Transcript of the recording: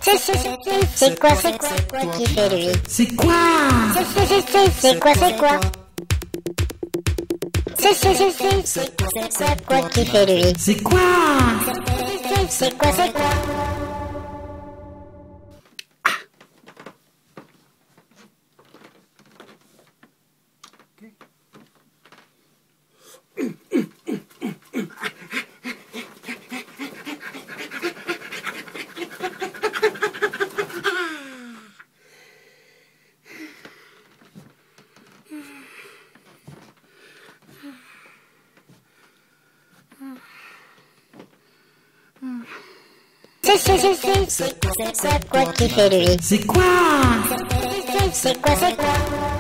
C'est quoi qui fait lui? C'est quoi? C'est quoi qui fait lui? C'est quoi? C'est quoi? C'est quoi qui fait lui? C'est quoi? C'est quoi?